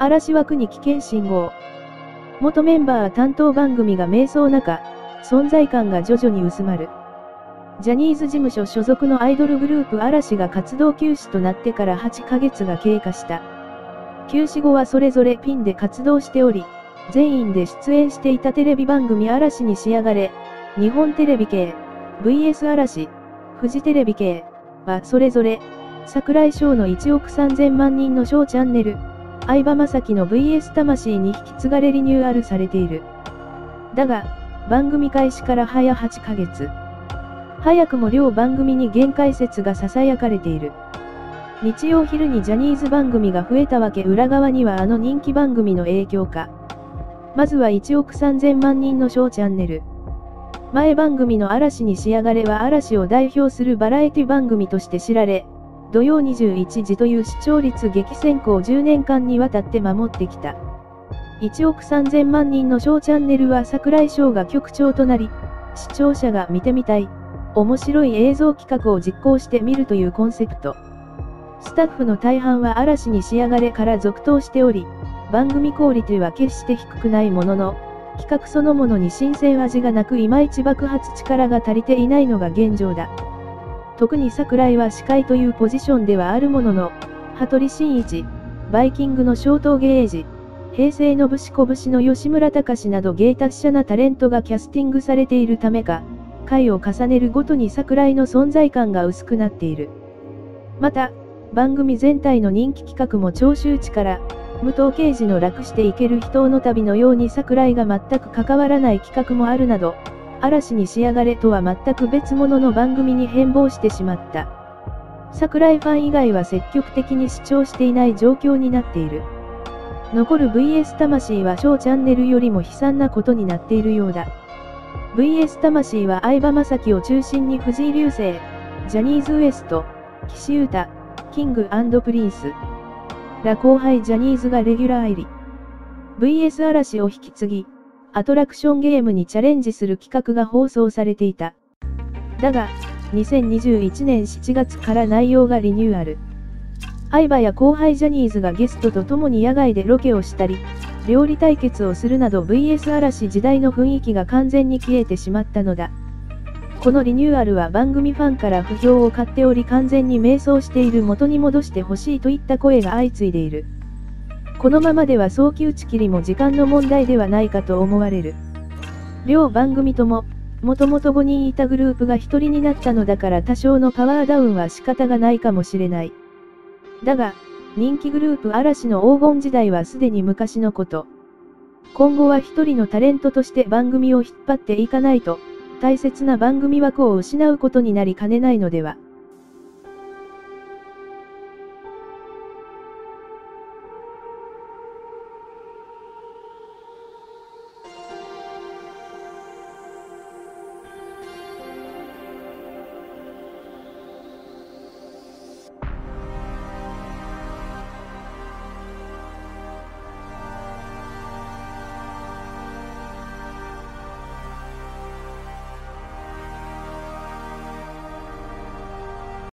嵐枠に危険信号。元メンバー担当番組が迷走中、存在感が徐々に薄まる。ジャニーズ事務所所属のアイドルグループ嵐が活動休止となってから8ヶ月が経過した。休止後はそれぞれピンで活動しており、全員で出演していたテレビ番組嵐に仕上がれ、日本テレビ系、VS 嵐、フジテレビ系はそれぞれ、櫻井翔の1億3000万人のショーチャンネル、相葉雅紀の VS 魂に引き継がれリニューアルされている。だが、番組開始から早8ヶ月。早くも両番組に限界説が囁かれている。日曜昼にジャニーズ番組が増えたわけ裏側にはあの人気番組の影響か。まずは1億3000万人のショーチャンネル。前番組の嵐に仕上がれは嵐を代表するバラエティ番組として知られ、土曜21時という視聴率激戦区を10年間にわたって守ってきた。1億3000万人のショーチャンネルは櫻井翔が局長となり、視聴者が見てみたい、面白い映像企画を実行してみるというコンセプト。スタッフの大半は嵐に仕上がれから続投しており、番組クオリティは決して低くないものの、企画そのものに新鮮味がなくいまいち爆発力が足りていないのが現状だ。特に櫻井は司会というポジションではあるものの、羽鳥慎一、バイキングの正東芸治、平成のぶしこぶしの吉村隆など芸達者なタレントがキャスティングされているためか、回を重ねるごとに櫻井の存在感が薄くなっている。また、番組全体の人気企画も聴衆地から、武藤敬司の楽していける人の旅のように櫻井が全く関わらない企画もあるなど、嵐に仕上がれとは全く別物の番組に変貌してしまった。櫻井ファン以外は積極的に視聴していない状況になっている。残る VS 魂はショーチャンネルよりも悲惨なことになっているようだ。VS 魂は相葉雅紀を中心に藤井流星、ジャニーズ WEST、岸優太、キング&プリンスら後輩ジャニーズがレギュラー入り。VS 嵐を引き継ぎ、アトラクションゲームにチャレンジする企画が放送されていた。だが、2021年7月から内容がリニューアル。相葉や後輩ジャニーズがゲストと共に野外でロケをしたり、料理対決をするなど VS 嵐時代の雰囲気が完全に消えてしまったのだ。このリニューアルは番組ファンから不評を買っており完全に迷走している元に戻してほしいといった声が相次いでいる。このままでは早期打ち切りも時間の問題ではないかと思われる。両番組とも、もともと5人いたグループが1人になったのだから多少のパワーダウンは仕方がないかもしれない。だが、人気グループ嵐の黄金時代はすでに昔のこと。今後は一人のタレントとして番組を引っ張っていかないと、大切な番組枠を失うことになりかねないのでは。